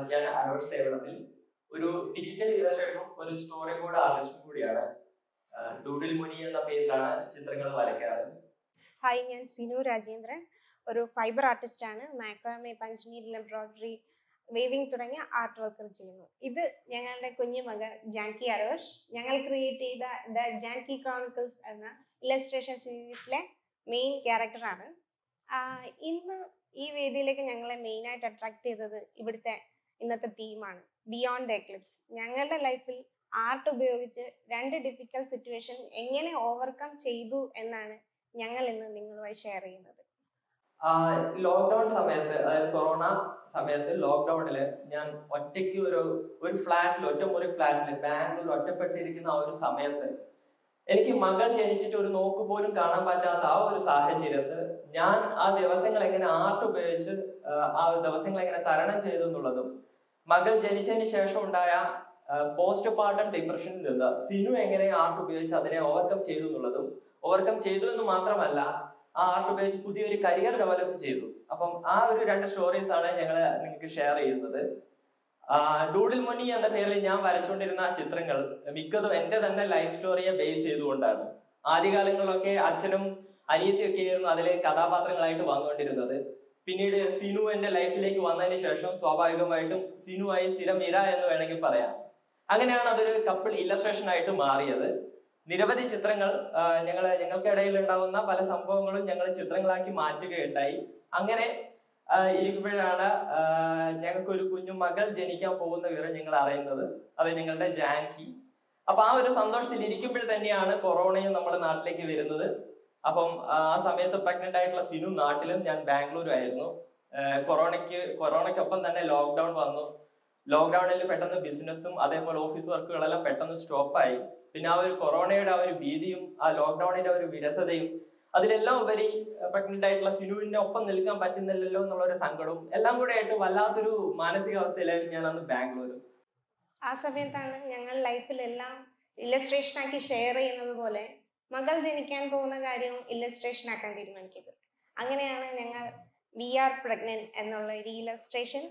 ഞാൻ അരോഷ് സേവനത്തിൽ ഒരു ഡിജിറ്റൽ ഇലസ്ട്രേറ്ററും ഒരു സ്റ്റോറി ബോർഡ് ആർട്ടിസ്റ്റും കൂടിയാണ്. ഡൂഡിൽ മുനി എന്ന പേരിലാണ് ചിത്രങ്ങൾ വരയ്ക്കാറ്. ഹായ്, ഞാൻ സിനു രാജേന്ദ്രൻ, ഒരു ഫൈബർ ആർട്ടിസ്റ്റ് ആണ്. മാക്രാമെ, പഞ്ച്നീഡിൽ എംബ്രോയിഡറി, വേവിംഗ് തുടങ്ങിയ ആർട്ട് വർക്കുകൾ ചെയ്യുന്നു. ഇത് ഞങ്ങളുടെ കുഞ്ഞു മകൻ ജാൻകി അരോഷ്. ഞങ്ങൾ ക്രിയേറ്റ് ചെയ്ത ദ ജാൻകി ക്രോണിക്കിൾസ് എന്ന ഇലസ്ട്രേഷൻ സീരീസിലെ മെയിൻ ക്യാരക്ടറാണ്. ഇന്ന് ഈ വേദിയിലേക്ക് ഞങ്ങളെ മെയിനായിട്ട് അട്രാക്ട് ചെയ്തത് ഇവിടുത്തെ ഇന്നത്തെ തീമാണ്, ബിയോണ്ട് ദ എക്ലിപ്സ്. ഞങ്ങളുടെ ലൈഫിൽ ആർട്ട് ഉപയോഗിച്ച് 2 ഡിഫിക്കൽട്ട് സിറ്റുവേഷൻ എങ്ങനെ ഓവർകം ചെയ്തു എന്നാണ് ഞങ്ങൾ ഇന്ന് നിങ്ങളുമായി ഷെയർ ചെയ്യുന്നത്. ലോക്ക്ഡൌൺ സമയത്ത്, അതായത് കൊറോണ സമയത്ത് ലോക്ക്ഡൌണില് ഞാൻ ഒറ്റയ്ക്ക് ഒരു ഫ്ലാറ്റിൽ, ഒറ്റമുറി ഫ്ലാറ്റിൽ ബാംഗ്ലൂർ ഒറ്റപ്പെട്ടിരിക്കുന്ന ആ ഒരു സമയത്ത് എനിക്ക് മകൾ ജനിച്ചിട്ട് ഒരു നോക്ക് പോലും കാണാൻ പറ്റാത്ത ആ ഒരു സാഹചര്യത്ത് ഞാൻ ആ ദിവസങ്ങൾ എങ്ങനെ ആർട്ട് ഉപയോഗിച്ച് ആ ദിവസങ്ങൾ എങ്ങനെ തരണം ചെയ്തു എന്നുള്ളതും, മകൾ ജനിച്ചതിന് ശേഷം ഉണ്ടായ പോസ്റ്റ്പാർട്ടം ഡിപ്രഷനിൽ നിന്ന് സിനു എങ്ങനെ ആർട്ട് ഉപയോഗിച്ച് അതിനെ ഓവർകം ചെയ്തു എന്നുള്ളതും, ഓവർകം ചെയ്തു എന്ന് മാത്രമല്ല ആ ആർട്ട് ഉപയോഗിച്ച് പുതിയൊരു കരിയർ ഡെവലപ്പ് ചെയ്തു. അപ്പം ആ ഒരു 2 സ്റ്റോറീസ് ആണ് ഞങ്ങൾ നിങ്ങൾക്ക് ഷെയർ ചെയ്യുന്നത്. ഡൂഡിൽ മുനി എന്ന പേരിൽ ഞാൻ വരച്ചുകൊണ്ടിരുന്ന ചിത്രങ്ങൾ മിക്കതും എന്റെ തന്നെ ലൈഫ് സ്റ്റോറിയെ ബേസ് ചെയ്തുകൊണ്ടാണ്. ആദ്യകാലങ്ങളിലൊക്കെ അച്ഛനും അനിയത്തിയും ഒക്കെ ആയിരുന്നു അതിലെ കഥാപാത്രങ്ങളായിട്ട് വന്നുകൊണ്ടിരുന്നത്. പിന്നീട് സിനു എന്റെ ലൈഫിലേക്ക് വന്നതിന് ശേഷം സ്വാഭാവികമായിട്ടും സിനുവായി സ്ഥിരം ഇര എന്ന് വേണമെങ്കിൽ പറയാം. അങ്ങനെയാണ് അതൊരു കപ്പിൾ ഇല്ലസ്ട്രേഷൻ ആയിട്ട് മാറിയത്. നിരവധി ചിത്രങ്ങൾ ഞങ്ങൾക്കിടയിൽ ഉണ്ടാവുന്ന പല സംഭവങ്ങളും ഞങ്ങൾ ചിത്രങ്ങളാക്കി മാറ്റുകയുണ്ടായി. അങ്ങനെ ഇരിക്കുമ്പോഴാണ് ഞങ്ങൾക്കൊരു കുഞ്ഞു മകൾ ജനിക്കാൻ പോകുന്ന വിവരം ഞങ്ങൾ അറിയുന്നത്. അത് ഞങ്ങളുടെ ജാൻകി. അപ്പൊ ആ ഒരു സന്തോഷത്തിൽ ഇരിക്കുമ്പോൾ തന്നെയാണ് കൊറോണയും നമ്മുടെ നാട്ടിലേക്ക് വരുന്നത്. അപ്പം ആ സമയത്ത് പ്രഗ്നന്റ് ആയിട്ടുള്ള സിനു നാട്ടിലും ഞാൻ ബാംഗ്ലൂരും ആയിരുന്നു. കൊറോണയ്ക്കൊപ്പം തന്നെ ലോക്ക്ഡൌൺ വന്നു. ലോക്ക്ഡൌണിൽ പെട്ടെന്ന് ബിസിനസ്സും അതേപോലെ ഓഫീസ് വർക്കുകളെല്ലാം പെട്ടെന്ന് സ്റ്റോപ്പായി. പിന്നെ ആ ഒരു കൊറോണയുടെ ആ ഒരു ഭീതിയും ആ ലോക്ക്ഡൌണിന്റെ ഒരു വിരസതയും അതിലെല്ലാം ഉപരി പ്രഗ്നന്റ് ആയിട്ടുള്ള സിനുവിന്റെ ഒപ്പം നിൽക്കാൻ പറ്റുന്നില്ലല്ലോ എന്നുള്ളൊരു സങ്കടവും എല്ലാം കൂടെ ആയിട്ട് വല്ലാത്തൊരു മാനസികാവസ്ഥയിലായിരുന്നു ഞാൻ അന്ന് ബാംഗ്ലൂർ. ആ സമയത്താണ് ഞങ്ങൾ ലൈഫിലെല്ലാം ഇല്ലസ്ട്രേഷൻ ആക്കി ഷെയർ ചെയ്യുന്നത് പോലെ മകൾ ജനിക്കാൻ പോകുന്ന കാര്യവും ഇല്ലസ്ട്രേഷൻ ആക്കാൻ തീരുമാനിക്കുന്നത്. അങ്ങനെയാണ് ഞങ്ങൾ വി ആർ പ്രഗ്നന്റ് എന്നുള്ള ഒരു ഇല്ലസ്ട്രേഷൻ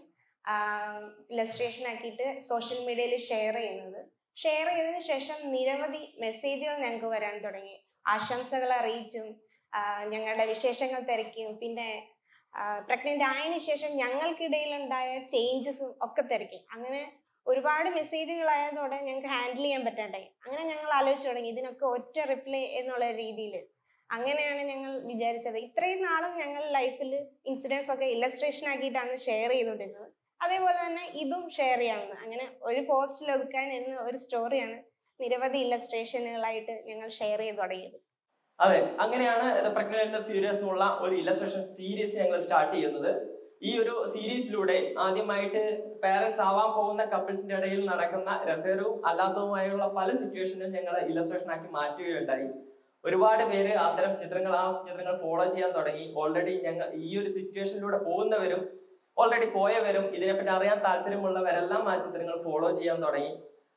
ആക്കിയിട്ട് സോഷ്യൽ മീഡിയയിൽ ഷെയർ ചെയ്യുന്നത്. ഷെയർ ചെയ്തതിന് ശേഷം നിരവധി മെസ്സേജുകൾ ഞങ്ങൾക്ക് വരാൻ തുടങ്ങി. ആശംസകൾ അറിയിച്ചും ഞങ്ങളുടെ വിശേഷങ്ങൾ തിരക്കിയും പിന്നെ പ്രഗ്നന്റ് ആയതിനു ശേഷം ഞങ്ങൾക്കിടയിൽ ഉണ്ടായ ചേഞ്ചസും ഒക്കെ തിരക്കി. അങ്ങനെ ഒരുപാട് മെസ്സേജുകളായതോടെ ഞങ്ങൾക്ക് ഹാൻഡിൽ ചെയ്യാൻ പറ്റാണ്ടായി. അങ്ങനെ ഞങ്ങൾ ആലോചിച്ചു തുടങ്ങി ഇതിനൊക്കെ ഒറ്റ റിപ്ലൈ എന്നുള്ള രീതിയിൽ. അങ്ങനെയാണ് ഞങ്ങൾ വിചാരിച്ചത്. ഇത്രയും നാളും ഞങ്ങൾ ലൈഫിൽ ഇൻസിഡൻസ് ഒക്കെ ഇല്ലസ്ട്രേഷൻ ആക്കിയിട്ടാണ് ഷെയർ ചെയ്തുകൊണ്ടിരുന്നത്. അതേപോലെ തന്നെ ഇതും ഷെയർ ചെയ്യാമെന്ന്. അങ്ങനെ ഒരു പോസ്റ്റിൽ ഒതുക്കാൻ എന്ന ഒരു സ്റ്റോറിയാണ് നിരവധി ഇല്ലസ്ട്രേഷനുകളായിട്ട് ഞങ്ങൾ ഷെയർ ചെയ്ത് തുടങ്ങിയത്. അതെ, അങ്ങനെയാണ് പ്രഗ്നന്റ് ആൻഡ് ഫ്യൂരിയസ് എന്നുള്ള ഒരു ഇല്ലസ്ട്രേഷൻ സീരീസ് ഞങ്ങൾ സ്റ്റാർട്ട് ചെയ്യുന്നത്. ഈ ഒരു സീരീസിലൂടെ ആദ്യമായിട്ട് പാരന്റ്സ് ആവാൻ പോകുന്ന കപ്പിൾസിന്റെ ഇടയിൽ നടക്കുന്ന രസകരവും അല്ലാത്തതുമായുള്ള പല സിറ്റുവേഷനും ഞങ്ങൾ ഇല്ലസ്ട്രേഷൻ ആക്കി മാറ്റുകയുണ്ടായി. ഒരുപാട് പേര് അത്തരം ചിത്രങ്ങൾ ഫോളോ ചെയ്യാൻ തുടങ്ങി. ഓൾറെഡി ഞങ്ങൾ ഈ ഒരു സിറ്റുവേഷനിലൂടെ പോകുന്നവരും ഓൾറെഡി പോയവരും ഇതിനെപ്പറ്റി അറിയാൻ താല്പര്യമുള്ളവരെല്ലാം ആ ചിത്രങ്ങൾ ഫോളോ ചെയ്യാൻ തുടങ്ങി.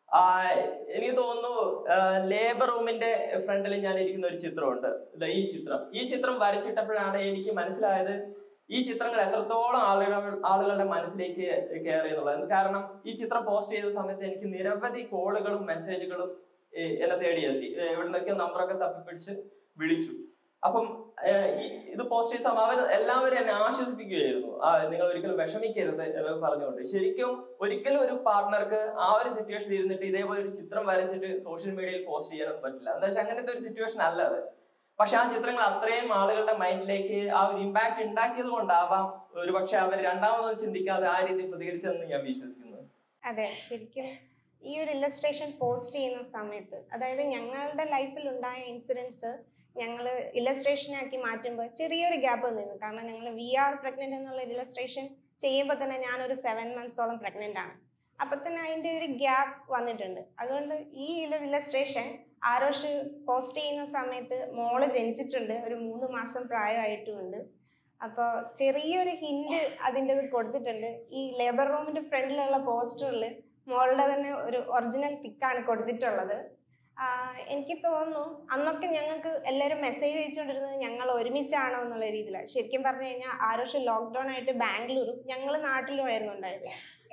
എനിക്ക് തോന്നുന്നു ലേബർ റൂമിന്റെ ഫ്രണ്ടിൽ ഞാൻ ഇരിക്കുന്ന ഒരു ചിത്രമുണ്ട്. ഈ ചിത്രം വരച്ചിട്ടപ്പോഴാണ് എനിക്ക് മനസ്സിലായത് ഈ ചിത്രങ്ങൾ എത്രത്തോളം ആളുകളുടെ മനസ്സിലേക്ക് കയറി എന്നുള്ളത്. കാരണം ഈ ചിത്രം പോസ്റ്റ് ചെയ്ത സമയത്ത് എനിക്ക് നിരവധി കോളുകളും മെസ്സേജുകളും എന്നെ തേടിയെത്തി. എവിടുന്നൊക്കെ നമ്പറൊക്കെ തപ്പിപ്പിടിച്ച് വിളിച്ചു. അപ്പം ഇത് പോസ്റ്റ് ചെയ്ത അവർ എല്ലാവരും എന്നെ ആശ്വസിപ്പിക്കുകയായിരുന്നു. നിങ്ങൾ ഒരിക്കലും വിഷമിക്കരുത് എന്നൊക്കെ പറഞ്ഞുകൊണ്ട്. ശരിക്കും ഒരിക്കലും ഒരു പാർട്ട്ണർക്ക് ആ ഒരു സിറ്റുവേഷനിൽ ഇരുന്നിട്ട് ഇതേപോലെ ഒരു ചിത്രം വരച്ചിട്ട് സോഷ്യൽ മീഡിയയിൽ പോസ്റ്റ് ചെയ്യാനൊന്നും പറ്റില്ല. എന്താ വെച്ചാൽ അങ്ങനത്തെ ഒരു സിറ്റുവേഷൻ അല്ല അത്. പക്ഷെ ആ ചിത്രങ്ങൾ അത്രയും ആളുകളുടെ മൈൻഡിലേക്ക് ആ ഒരു ഇമ്പാക്ട് ഉണ്ടാക്കിയത് കൊണ്ടാവാം ഒരുപക്ഷെ അവർ രണ്ടാമതൊന്നും ചിന്തിക്കാതെ ആ രീതി പ്രതികരിച്ചതെന്ന് ഞാൻ വിശ്വസിക്കുന്നു. അതെ, ശരിക്കും ഈ ഒരു ഇല്ലസ്ട്രേഷൻ പോസ്റ്റ് ചെയ്യുന്ന സമയത്ത്, അതായത് ഞങ്ങളുടെ ലൈഫിൽ ഉണ്ടായ ഇൻസിഡൻസ് ഞങ്ങൾ ഇല്ലസ്ട്രേഷനാക്കി മാറ്റുമ്പോൾ ചെറിയൊരു ഗ്യാപ്പ് നിന്നു. കാരണം ഞങ്ങൾ വി ആർ പ്രഗ്നന്റ് എന്നുള്ള ഇല്ലസ്ട്രേഷൻ ചെയ്യുമ്പോൾ തന്നെ ഞാനൊരു 7 months പ്രഗ്നന്റ് ആണ്. അപ്പൊ തന്നെ അതിൻ്റെ ഒരു ഗ്യാപ്പ് വന്നിട്ടുണ്ട്. അതുകൊണ്ട് ഈ ഇല്ലസ്ട്രേഷൻ ആരോഷ് പോസ്റ്റ് ചെയ്യുന്ന സമയത്ത് മോള് ജനിച്ചിട്ടുണ്ട്, ഒരു 3 മാസം പ്രായമായിട്ടുമുണ്ട്. അപ്പോൾ ചെറിയൊരു ഹിന്റ് അതിൻ്റെ കൊടുത്തിട്ടുണ്ട്. ഈ ലേബർ റൂമിന്റെ ഫ്രണ്ടിലുള്ള പോസ്റ്ററിൽ മോളുടെ തന്നെ ഒരു ഒറിജിനൽ പിക്കാണ് കൊടുത്തിട്ടുള്ളത്. എനിക്ക് തോന്നുന്നു അന്നൊക്കെ ഞങ്ങൾക്ക് എല്ലാവരും മെസ്സേജ് അയച്ചുകൊണ്ടിരുന്നത് ഞങ്ങൾ ഒരുമിച്ചാണോ എന്നുള്ള രീതിയിലാണ്. ശരിക്കും പറഞ്ഞു കഴിഞ്ഞാൽ ആരോഷ് ലോക്ക്ഡൗൺ ആയിട്ട് ബാംഗ്ലൂരും ഞങ്ങൾ നാട്ടിലുമായിരുന്നു ഉണ്ടായത്.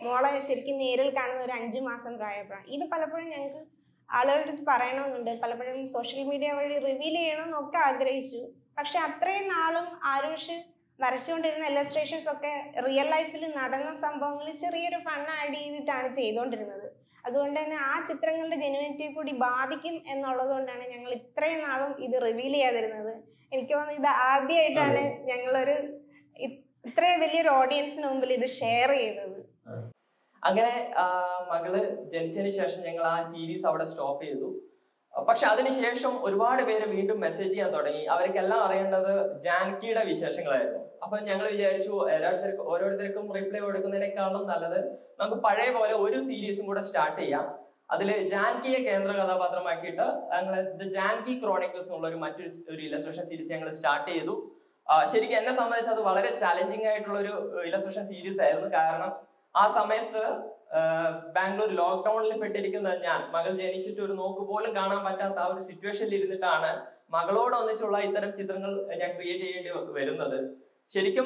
മോളെ ശരിക്കും നേരിൽ കാണുന്ന ഒരു 5 മാസം പ്രായപ്പോഴാണ്. ഇത് പലപ്പോഴും ഞങ്ങൾക്ക് ആളുകളുടെ അടുത്ത് പറയണമെന്നുണ്ട്, പലപ്പോഴും സോഷ്യൽ മീഡിയ വഴി റിവീൽ ചെയ്യണമെന്നൊക്കെ ആഗ്രഹിച്ചു. പക്ഷെ അത്രയും നാളും ആരുഷ് വരച്ചുകൊണ്ടിരുന്ന ഇല്ലസ്ട്രേഷൻസ് ഒക്കെ റിയൽ ലൈഫിൽ നടന്ന സംഭവങ്ങളിൽ ചെറിയൊരു ഫൺ ആഡ് ചെയ്തിട്ടാണ് ചെയ്തുകൊണ്ടിരുന്നത്. അതുകൊണ്ട് തന്നെ ആ ചിത്രങ്ങളുടെ ജെനുവിനിറ്റി കൂടി ബാധിക്കും എന്നുള്ളത് കൊണ്ടാണ് ഞങ്ങൾ ഇത്രയും നാളും ഇത് റിവീൽ ചെയ്യാതിരുന്നത്. എനിക്ക് തോന്നുന്നു ഇത് ആദ്യമായിട്ടാണ് ഞങ്ങളൊരു ഇത്രയും വലിയൊരു ഓഡിയൻസിന് മുമ്പിൽ ഇത് ഷെയർ ചെയ്തത്. അങ്ങനെ മകള് ജനിച്ചതിന് ശേഷം ഞങ്ങൾ ആ സീരീസ് അവിടെ സ്റ്റോപ്പ് ചെയ്തു. പക്ഷെ അതിനുശേഷം ഒരുപാട് പേര് വീണ്ടും മെസ്സേജ് ചെയ്യാൻ തുടങ്ങി. അവർക്കെല്ലാം അറിയേണ്ടത് ജാനകിയുടെ വിശേഷങ്ങളായിരുന്നു. അപ്പൊ ഞങ്ങൾ വിചാരിച്ചു ഓരോരുത്തർക്കും റിപ്ലൈ കൊടുക്കുന്നതിനേക്കാളും നല്ലത് നമുക്ക് പഴയ പോലെ ഒരു സീരീസും കൂടെ സ്റ്റാർട്ട് ചെയ്യാം. അതിൽ ജാനകിയെ കേന്ദ്ര കഥാപാത്രമാക്കിയിട്ട് ഞങ്ങൾ ദ ജാനകി ക്രോണിക്കിൾസ് എന്നുള്ള മറ്റൊരു ഇലസ്ട്രേഷൻ സീരീസ് ഞങ്ങൾ സ്റ്റാർട്ട് ചെയ്തു. ശരിക്കും എന്നെ സംബന്ധിച്ച് അത് വളരെ ചാലഞ്ചിങ് ആയിട്ടുള്ള ഒരു ഇലസ്ട്രേഷൻ സീരീസ് ആയിരുന്നു. കാരണം ആ സമയത്ത് ബാംഗ്ലൂർ ലോക്ക്ഡൌണിൽ പെട്ടിരിക്കുന്ന ഞാൻ, മകൾ ജനിച്ചിട്ട് ഒരു നോക്ക് പോലും കാണാൻ പറ്റാത്ത ആ ഒരു സിറ്റുവേഷനിൽ ഇരുന്നിട്ടാണ് മകളോടൊന്നിച്ചുള്ള ഇത്തരം ചിത്രങ്ങൾ ഞാൻ ക്രിയേറ്റ് ചെയ്യേണ്ടി വരുന്നത്. ശരിക്കും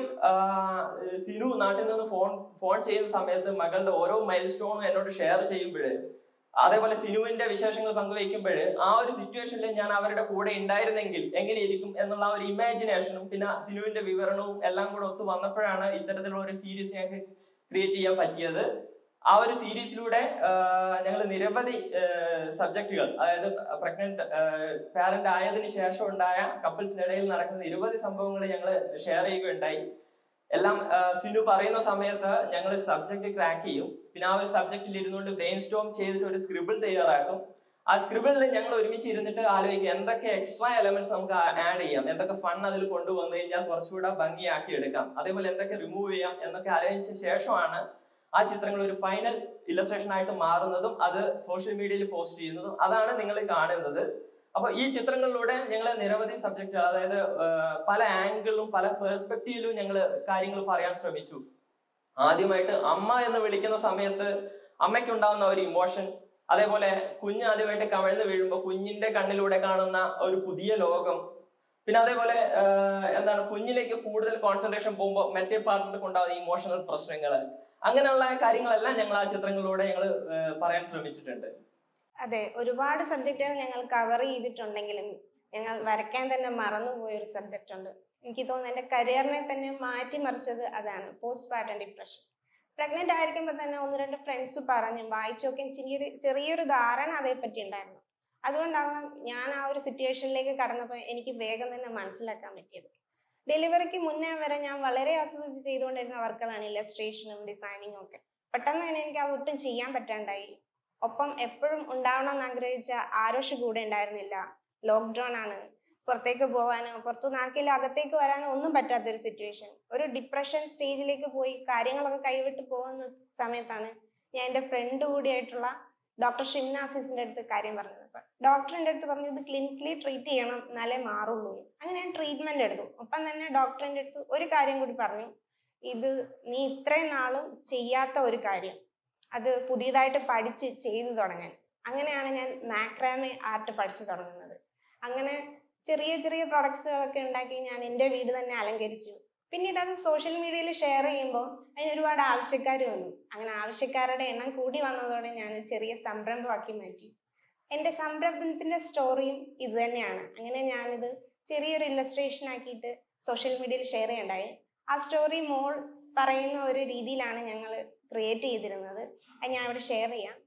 സിനു നാട്ടിൽ നിന്ന് ഫോൺ ചെയ്യുന്ന സമയത്ത് മകളുടെ ഓരോ മൈൽ സ്റ്റോണും എന്നോട് ഷെയർ ചെയ്യുമ്പോൾ, അതേപോലെ സിനുവിന്റെ വിശേഷങ്ങൾ പങ്കുവയ്ക്കുമ്പോൾ ആ ഒരു സിറ്റുവേഷനിൽ ഞാൻ അവരുടെ കൂടെ ഉണ്ടായിരുന്നെങ്കിൽ എങ്ങനെയിരിക്കും എന്നുള്ള ഒരു ഇമാജിനേഷനും പിന്നെ സിനുവിന്റെ വിവരണവും എല്ലാം കൂടെ ഒത്തു വന്നപ്പോഴാണ് ഇത്തരത്തിലുള്ള ഒരു സീരീസ് ഞങ്ങൾക്ക് ക്രിയേറ്റ് ചെയ്യാൻ പറ്റിയത്. ആ ഒരു സീരീസിലൂടെ ഞങ്ങൾ നിരവധി സബ്ജക്റ്റുകൾ, അതായത് പ്രഗ്നന്റ് പാരന്റ് ആയതിനു ശേഷം ഉണ്ടായ കപ്പിൾസിനിടയിൽ നടക്കുന്ന നിരവധി സംഭവങ്ങൾ ഞങ്ങൾ ഷെയർ ചെയ്യുകയുണ്ടായി. എല്ലാം സിനു പറയുന്ന സമയത്ത് ഞങ്ങൾ സബ്ജക്ട് ക്രാക്ക് ചെയ്യും. പിന്നെ ആ ഒരു സബ്ജക്റ്റിൽ ഇരുന്നുകൊണ്ട് ബ്രെയിൻ സ്റ്റോം ചെയ്തിട്ട് ഒരു സ്ക്രിബിൾ തയ്യാറാക്കും. ആ സ്ക്രിബിളിൽ ഞങ്ങൾ ഒരുമിച്ച് ഇരുന്നിട്ട് ആലോചിക്കും എന്തൊക്കെ എക്സ്ട്രാ എലമെന്റ്സ് നമുക്ക് ആഡ് ചെയ്യാം, എന്തൊക്കെ ഫൺ അതിൽ കൊണ്ടുവന്നു കഴിഞ്ഞാൽ കുറച്ചുകൂടെ ഭംഗിയാക്കി എടുക്കാം, അതേപോലെ എന്തൊക്കെ റിമൂവ് ചെയ്യാം എന്നൊക്കെ ആലോചിച്ച ശേഷമാണ് ആ ചിത്രങ്ങൾ ഒരു ഫൈനൽ ഇല്ലസ്ട്രേഷൻ ആയിട്ട് മാറുന്നതും അത് സോഷ്യൽ മീഡിയയിൽ പോസ്റ്റ് ചെയ്യുന്നതും. അതാണ് നിങ്ങൾ കാണുന്നത്. അപ്പൊ ഈ ചിത്രങ്ങളിലൂടെ ഞങ്ങൾ നിരവധി സബ്ജക്റ്റുകൾ, അതായത് പല ആംഗിളിലും പല പെർസ്പെക്റ്റീവിലും ഞങ്ങൾ കാര്യങ്ങൾ പറയാൻ ശ്രമിച്ചു. ആദ്യമായിട്ട് അമ്മ എന്ന് വിളിക്കുന്ന സമയത്ത് അമ്മയ്ക്കുണ്ടാവുന്ന ഒരു ഇമോഷൻ, അതേപോലെ കുഞ്ഞ് ആദ്യമായിട്ട് കമിഴ്ന്ന് വീഴുമ്പോൾ കുഞ്ഞിന്റെ കണ്ണിലൂടെ കാണുന്ന ഒരു പുതിയ ലോകം, പിന്നെ അതേപോലെ കുഞ്ഞിലേക്ക് കൂടുതൽ കോൺസെൻട്രേഷൻ പോകുമ്പോൾ മറ്റേ പാർട്ടിലേക്ക് ഉണ്ടാകുന്ന ഇമോഷണൽ പ്രശ്നങ്ങൾ, അങ്ങനെയുള്ള കാര്യങ്ങളെല്ലാം ഞങ്ങൾ ആ ചിത്രങ്ങളിലൂടെ ഞങ്ങൾ പറയാൻ ശ്രമിച്ചിട്ടുണ്ട്. അതെ, ഒരുപാട് സബ്ജക്റ്റുകൾ ഞങ്ങൾ കവർ ചെയ്തിട്ടുണ്ടെങ്കിലും ഞങ്ങൾ വരയ്ക്കാൻ തന്നെ മറന്നുപോയ ഒരു സബ്ജക്റ്റ് ഉണ്ട്. എനിക്ക് തോന്നുന്നു എൻ്റെ കരിയറിനെ തന്നെ മാറ്റിമറിച്ചത് അതാണ്, പോസ്റ്റ്പാർട്ടം ഡിപ്രഷൻ. പ്രഗ്നന്റ് ആയിരിക്കുമ്പോൾ തന്നെ 1-2 ഫ്രണ്ട്സ് പറഞ്ഞു, വായിച്ചൊക്കെ ചെറിയൊരു ധാരണ അതേപ്പറ്റി ഉണ്ടായിരുന്നു. അതുകൊണ്ടാവാം ഞാൻ ആ ഒരു സിറ്റുവേഷനിലേക്ക് കടന്നപ്പോൾ എനിക്ക് വേഗം തന്നെ മനസ്സിലാക്കാൻ പറ്റിയത്. ഡെലിവറിക്ക് മുന്നേ വരെ ഞാൻ വളരെ ആസ്വദിച്ച് ചെയ്തുകൊണ്ടിരുന്ന വർക്കുകളാണ് ഇല്ലസ്ട്രേഷനും ഡിസൈനിങ്ങും ഒക്കെ. പെട്ടെന്ന് തന്നെ എനിക്ക് അത് ഒട്ടും ചെയ്യാൻ പറ്റാണ്ടായി. ഒപ്പം എപ്പോഴും ഉണ്ടാവണമെന്ന് ആഗ്രഹിച്ച ആരോഷ് കൂടെ ഉണ്ടായിരുന്നില്ല. ലോക്ക്ഡൗൺ ആണ്, പുറത്തേക്ക് പോകാനോ പുറത്തു നാട്ടിലോ അകത്തേക്ക് വരാനോ ഒന്നും പറ്റാത്തൊരു സിറ്റുവേഷൻ. ഒരു ഡിപ്രഷൻ സ്റ്റേജിലേക്ക് പോയി കാര്യങ്ങളൊക്കെ കൈവിട്ട് പോകുന്ന സമയത്താണ് ഞാൻ എൻ്റെ ഫ്രണ്ട് കൂടിയായിട്ടുള്ള ഡോക്ടർ ഷിംനാസിസിന്റെ അടുത്ത് കാര്യം പറഞ്ഞത്. അപ്പൊ ഡോക്ടറിന്റെ അടുത്ത് പറഞ്ഞു ഇത് ക്ലിനിക്കലി ട്രീറ്റ് ചെയ്യണം എന്നാലേ മാറുള്ളൂ. അങ്ങനെ ഞാൻ ട്രീറ്റ്മെന്റ് എടുത്തു. ഒപ്പം തന്നെ ഡോക്ടറിന്റെ അടുത്ത് ഒരു കാര്യം കൂടി പറഞ്ഞു, ഇത് നീ ഇത്രയും നാളും ചെയ്യാത്ത ഒരു കാര്യം, അത് പുതിയതായിട്ട് പഠിച്ച് ചെയ്തു തുടങ്ങാൻ. അങ്ങനെയാണ് ഞാൻ മാക്രാമെ ആർട്ട് പഠിച്ചു തുടങ്ങുന്നത്. അങ്ങനെ ചെറിയ ചെറിയ പ്രൊഡക്ട്സുകളൊക്കെ ഉണ്ടാക്കി ഞാൻ എൻ്റെ വീട് തന്നെ അലങ്കരിച്ചു. പിന്നീട് അത് സോഷ്യൽ മീഡിയയിൽ ഷെയർ ചെയ്യുമ്പോൾ അതിന് ഒരുപാട് ആവശ്യക്കാർ വന്നു. അങ്ങനെ ആവശ്യക്കാരുടെ എണ്ണം കൂടി വന്നതോടെ ഞാൻ ചെറിയ സംരംഭമാക്കി മാറ്റി. എൻ്റെ സംരംഭത്തിന്റെ സ്റ്റോറിയും ഇത് തന്നെയാണ്. അങ്ങനെ ഞാനിത് ചെറിയൊരു ഇല്ലസ്ട്രേഷൻ ആക്കിയിട്ട് സോഷ്യൽ മീഡിയയിൽ ഷെയർ ചെയ്യണ്ടായി. ആ സ്റ്റോറി മോൾ പറയുന്ന ഒരു രീതിയിലാണ് ഞങ്ങൾ ക്രിയേറ്റ് ചെയ്തിരുന്നത്. അത് ഞാൻ ഇവിടെ ഷെയർ ചെയ്യാം.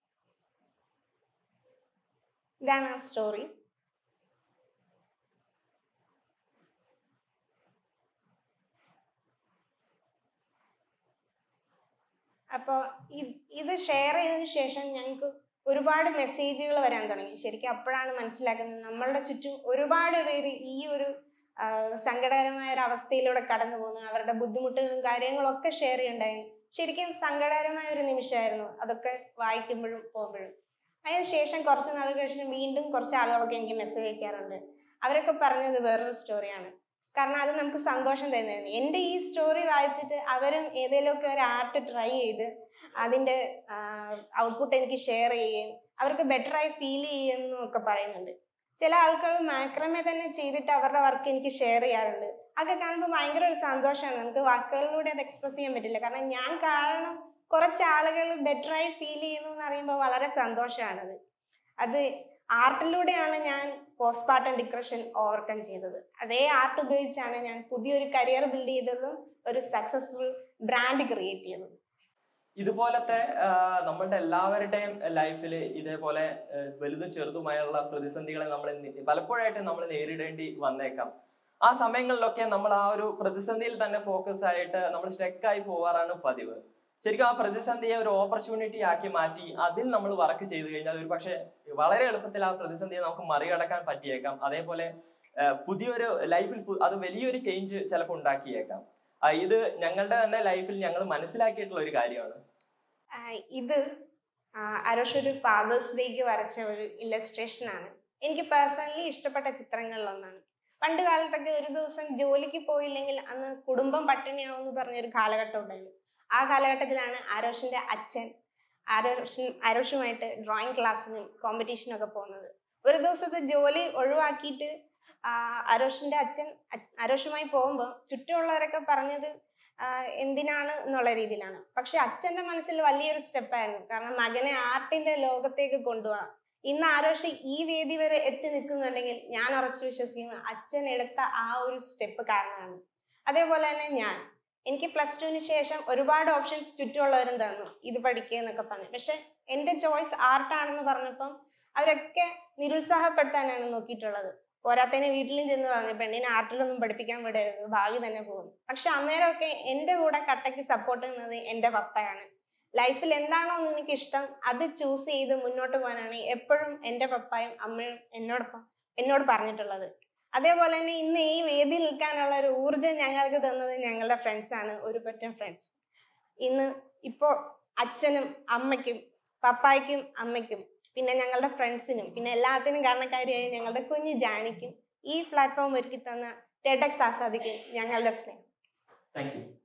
ഇതാണ് ആ സ്റ്റോറി. അപ്പോൾ ഇത് ഷെയർ ചെയ്തതിനു ശേഷം ഞങ്ങൾക്ക് ഒരുപാട് മെസ്സേജുകൾ വരാൻ തുടങ്ങി. ശരിക്കും അപ്പോഴാണ് മനസ്സിലാക്കുന്നത് നമ്മളുടെ ചുറ്റും ഒരുപാട് പേര് ഈ ഒരു സങ്കടകരമായ ഒരു അവസ്ഥയിലൂടെ കടന്നു പോകുന്നു. അവരുടെ ബുദ്ധിമുട്ടുകളും കാര്യങ്ങളും ഒക്കെ ഷെയർ ചെയ്യുണ്ടായി. ശരിക്കും സങ്കടകരമായ ഒരു നിമിഷമായിരുന്നു അതൊക്കെ വായിക്കുമ്പോഴും പോകുമ്പോഴും. അതിനുശേഷം കുറച്ച് നാൾ കഴിഞ്ഞ് വീണ്ടും കുറച്ച് ആളുകളൊക്കെ എനിക്ക് മെസ്സേജ് അയക്കാറുണ്ട്. അവരൊക്കെ പറഞ്ഞത് വേറൊരു സ്റ്റോറിയാണ്. കാരണം അത് നമുക്ക് സന്തോഷം തരുന്നതായിരുന്നു. എൻ്റെ ഈ സ്റ്റോറി വായിച്ചിട്ട് അവരും ഏതെങ്കിലുമൊക്കെ ഒരു ആർട്ട് ട്രൈ ചെയ്ത് അതിൻ്റെ ഔട്ട്പുട്ട് എനിക്ക് ഷെയർ ചെയ്യുകയും അവർക്ക് ബെറ്ററായി ഫീൽ ചെയ്യുമെന്നും ഒക്കെ പറയുന്നുണ്ട്. ചില ആൾക്കാർ മാക്രമേ തന്നെ ചെയ്തിട്ട് അവരുടെ വർക്ക് എനിക്ക് ഷെയർ ചെയ്യാറുണ്ട്. അതൊക്കെ കാണുമ്പോൾ ഭയങ്കര ഒരു സന്തോഷമാണ്. നമുക്ക് വാക്കുകളിലൂടെ അത് എക്സ്പ്രസ് ചെയ്യാൻ പറ്റില്ല. കാരണം ഞാൻ കാരണം കുറച്ച് ആളുകൾ ബെറ്ററായി ഫീൽ ചെയ്യുന്നു എന്ന് അറിയുമ്പോൾ വളരെ സന്തോഷമാണത്. അത് ആർട്ടിലൂടെയാണ് ഞാൻ പോസ്റ്റ്പാർട്ടം ഡിപ്രഷൻ ഓവർകം ചെയ്തത്. അതേ ആർട്ട് ഉപയോഗിച്ചാണ് ഞാൻ പുതിയൊരു കരിയർ ബിൽഡ് ചെയ്തതും ഒരു സക്സസ്ഫുൾ ബ്രാൻഡ് ക്രിയേറ്റ് ചെയ്തതും. ഇതുപോലത്തെ നമ്മളുടെ എല്ലാവരുടെയും ലൈഫിൽ ഇതേപോലെ വലുതും ചെറുതുമായുള്ള പ്രതിസന്ധികളെ പലപ്പോഴായിട്ട് നമ്മൾ നേരിടേണ്ടി വന്നേക്കാം. ആ സമയങ്ങളിലൊക്കെ നമ്മൾ ആ ഒരു പ്രതിസന്ധിയിൽ തന്നെ ഫോക്കസ് ആയിട്ട് നമ്മൾ സ്റ്റക്കായി പോവാറാണ് പതിവ്. ശരിക്കും ആ പ്രതിസന്ധിയെ ഒരു ഓപ്പർച്യൂണിറ്റി ആക്കി മാറ്റി അതിൽ നമ്മൾ വർക്ക് ചെയ്തു കഴിഞ്ഞാൽ ഒരു പക്ഷേ വളരെ എളുപ്പത്തിൽ ആ പ്രതിസന്ധിയെ നമുക്ക് മറികടക്കാൻ പറ്റിയേക്കാം. അതേപോലെ പുതിയൊരു ലൈഫിൽ അത് വലിയൊരു ചേഞ്ച് ചിലപ്പോൾ ഉണ്ടാക്കിയേക്കാം. ഇത് ഞങ്ങളുടെ തന്നെ ലൈഫിൽ ഞങ്ങൾ മനസ്സിലാക്കിയിട്ടുള്ള ഒരു കാര്യമാണ്. ഇത് അരോഷ് ഒരു ഫാദേഴ്സ് ഡേക്ക് വരച്ച ഒരു ഇല്ലസ്ട്രേഷൻ ആണ്. എനിക്ക് പേഴ്സണലി ഇഷ്ടപ്പെട്ട ചിത്രങ്ങളിലൊന്നാണ്. പണ്ട് കാലത്തൊക്കെ ഒരു ദിവസം ജോലിക്ക് പോയില്ലെങ്കിൽ അന്ന് കുടുംബം പട്ടിണിയാവും എന്ന് പറഞ്ഞൊരു കാലഘട്ടം ഉണ്ടായിരുന്നു. ആ കാലഘട്ടത്തിലാണ് ആരോഷിന്റെ അച്ഛൻ ആരോഷുമായിട്ട് ഡ്രോയിങ് ക്ലാസ്സിനും കോമ്പറ്റീഷനും ഒക്കെ പോകുന്നത്. ഒരു ദിവസത്തെ ജോലി ഒഴിവാക്കിയിട്ട് ആരോഷിന്റെ അച്ഛൻ ആരോഷുമായി പോകുമ്പോൾ ചുറ്റുമുള്ളവരൊക്കെ പറഞ്ഞത് എന്തിനാണ് എന്നുള്ള രീതിയിലാണ്. പക്ഷെ അച്ഛന്റെ മനസ്സിൽ വലിയൊരു സ്റ്റെപ്പായിരുന്നു. കാരണം മകനെ ആർട്ടിന്റെ ലോകത്തേക്ക് കൊണ്ടുപോവാ. ഇന്ന് ആരോഷ് ഈ വേദി വരെ എത്തി നിൽക്കുന്നുണ്ടെങ്കിൽ ഞാൻ ഉറച്ചു വിശ്വസിക്കുന്നു അച്ഛൻ എടുത്ത ആ ഒരു സ്റ്റെപ്പ് കാരണമാണ്. അതേപോലെ തന്നെ എനിക്ക് +2 ശേഷം ഒരുപാട് ഓപ്ഷൻസ് ചുറ്റുമുള്ളവരും തന്നു, ഇത് പഠിക്കുക എന്നൊക്കെ പറഞ്ഞു. പക്ഷെ എൻ്റെ ചോയ്സ് ആർട്ടാണെന്ന് പറഞ്ഞപ്പം അവരൊക്കെ നിരുത്സാഹപ്പെടുത്താനാണ് നോക്കിയിട്ടുള്ളത്. പോരാത്തതിന് വീട്ടിലും ചെന്ന് പറഞ്ഞു പെണ്ണിനെ ആർട്ടിലൊന്നും പഠിപ്പിക്കാൻ വിടരുത്, ഭാവി തന്നെ പോകുന്നു. പക്ഷെ അന്നേരമൊക്കെ എൻ്റെ കൂടെ കട്ടയ്ക്ക് സപ്പോർട്ട് ചെയ്യുന്നത് എൻ്റെ പപ്പയാണ്. ലൈഫിൽ എന്താണോ നിനക്ക് ഇഷ്ടം അത് ചൂസ് ചെയ്ത് മുന്നോട്ട് പോകാനാണ് എപ്പോഴും എൻ്റെ പപ്പായും അമ്മയും എന്നോട് പറഞ്ഞിട്ടുള്ളത്. അതേപോലെ തന്നെ ഇന്ന് ഈ വേദിയിൽ നിൽക്കാനുള്ള ഒരു ഊർജ്ജം ഞങ്ങൾക്ക് തന്നത് ഞങ്ങളുടെ ഫ്രണ്ട്സാണ്, ഒരു പറ്റം ഫ്രണ്ട്സ്. ഇപ്പോൾ അച്ഛനും അമ്മയ്ക്കും പപ്പായ്ക്കും അമ്മയ്ക്കും പിന്നെ ഞങ്ങളുടെ ഫ്രണ്ട്സിനും പിന്നെ എല്ലാത്തിനും കാരണക്കാരിയായ ഞങ്ങളുടെ കുഞ്ഞു ജാനിക്കും ഈ പ്ലാറ്റ്ഫോം ഒരുക്കി തന്ന TEDxASADIക്ക് ഞങ്ങളുടെ സ്നേഹം. Thank U.